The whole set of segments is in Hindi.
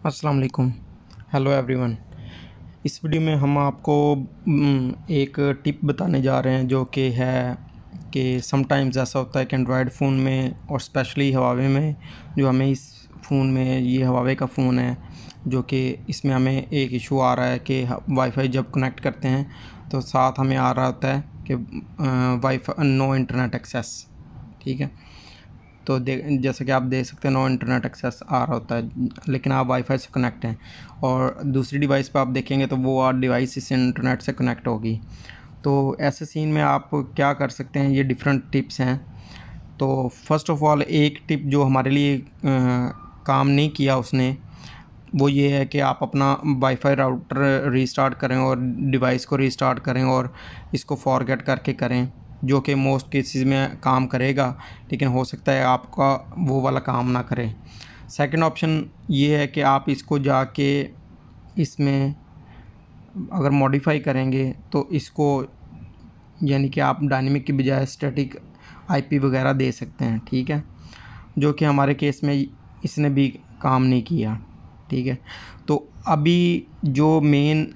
अस्सलाम वालेकुम। Hello everyone. इस वीडियो में हम आपको एक टिप बताने जा रहे हैं जो कि है कि समटाइम्स ऐसा होता है कि एंड्रॉयड फ़ोन में और स्पेशली हवावे में, जो हमें इस फ़ोन में, ये हवावे का फ़ोन है, जो कि इसमें हमें एक इशू आ रहा है कि वाईफाई जब कनेक्ट करते हैं तो साथ हमें आ रहा होता है कि वाईफाई नो इंटरनेट एक्सेस। ठीक है, तो जैसे कि आप देख सकते हैं नो इंटरनेट एक्सेस आ रहा होता है, लेकिन आप वाईफाई से कनेक्ट हैं और दूसरी डिवाइस पे आप देखेंगे तो वो डिवाइस इस इंटरनेट से कनेक्ट होगी। तो ऐसे सीन में आप क्या कर सकते हैं, ये डिफरेंट टिप्स हैं। तो फर्स्ट ऑफ़ ऑल एक टिप जो हमारे लिए काम नहीं किया उसने, वो ये है कि आप अपना वाईफाई राउटर रीस्टार्ट करें और डिवाइस को रीस्टार्ट करें और इसको फॉरगेट करके करें, जो कि मोस्ट केसेस में काम करेगा, लेकिन हो सकता है आपका वो वाला काम ना करे। सेकंड ऑप्शन ये है कि आप इसको जाके इसमें अगर मॉडिफाई करेंगे तो इसको, यानी कि आप डायनेमिक की बजाय स्टैटिक आईपी वगैरह दे सकते हैं। ठीक है, जो कि हमारे केस में इसने भी काम नहीं किया। ठीक है, तो अभी जो मेन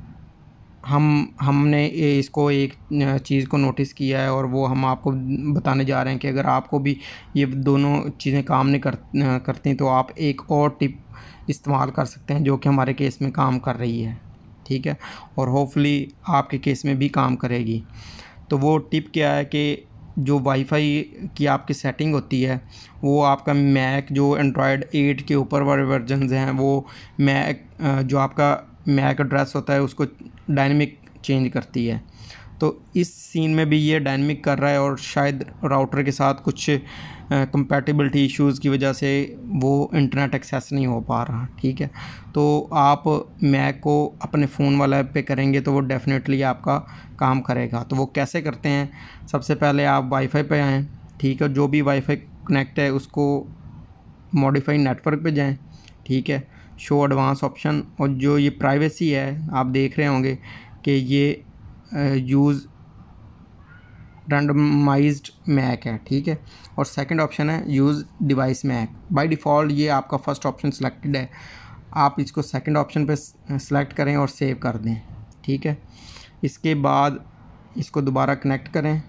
हमने इसको एक चीज़ को नोटिस किया है और वो हम आपको बताने जा रहे हैं कि अगर आपको भी ये दोनों चीज़ें काम नहीं करती तो आप एक और टिप इस्तेमाल कर सकते हैं जो कि हमारे केस में काम कर रही है। ठीक है, और होपफुली आपके केस में भी काम करेगी। तो वो टिप क्या है कि जो वाईफाई की आपकी सेटिंग होती है, वो आपका मैक जो एंड्रॉयड 8 के ऊपर वाले वर्जन्स हैं, वो मैक जो आपका मैक एड्रेस होता है उसको डायनेमिक चेंज करती है। तो इस सीन में भी ये डायनेमिक कर रहा है और शायद राउटर के साथ कुछ कंपैटिबिलिटी इश्यूज़ की वजह से वो इंटरनेट एक्सेस नहीं हो पा रहा। ठीक है, तो आप मैक को अपने फ़ोन वाला पे करेंगे तो वो डेफिनेटली आपका काम करेगा। तो वो कैसे करते हैं, सबसे पहले आप वाईफाई पे आएँ। ठीक है, जो भी वाईफाई कनेक्ट है उसको मॉडिफाई नेटवर्क पे जाएँ। ठीक है, शो एडवांस ऑप्शन, और जो ये प्राइवेसी है आप देख रहे होंगे कि ये यूज़ रैंडमाइज्ड मैक है। ठीक है, और सेकंड ऑप्शन है use device Mac. By default ये आपका फर्स्ट ऑप्शन सिलेक्टेड है, आप इसको सेकंड ऑप्शन पे सिलेक्ट करें और सेव कर दें। ठीक है, इसके बाद इसको दोबारा कनेक्ट करें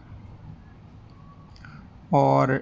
और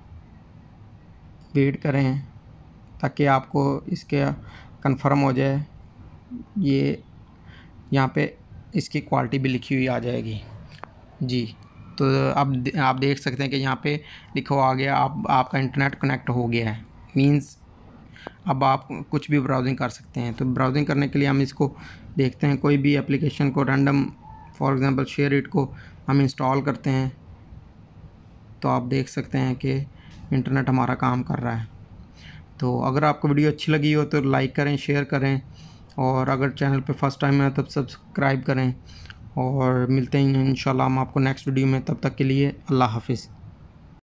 वेट करें ताकि आपको इसके कंफर्म हो जाए। ये यहाँ पे इसकी क्वालिटी भी लिखी हुई आ जाएगी जी। तो आप देख सकते हैं कि यहाँ पे लिखा आ गया आपका इंटरनेट कनेक्ट हो गया है, मींस अब आप कुछ भी ब्राउजिंग कर सकते हैं। तो ब्राउजिंग करने के लिए हम इसको देखते हैं, कोई भी एप्लीकेशन को रैंडम, फॉर एग्जांपल शेयरइट को हम इंस्टॉल करते हैं, तो आप देख सकते हैं कि इंटरनेट हमारा काम कर रहा है। तो अगर आपको वीडियो अच्छी लगी हो तो लाइक करें, शेयर करें, और अगर चैनल पे फर्स्ट टाइम है तब सब्सक्राइब करें, और मिलते हैं इंशाल्लाह हम आपको नेक्स्ट वीडियो में। तब तक के लिए अल्लाह हाफिज़।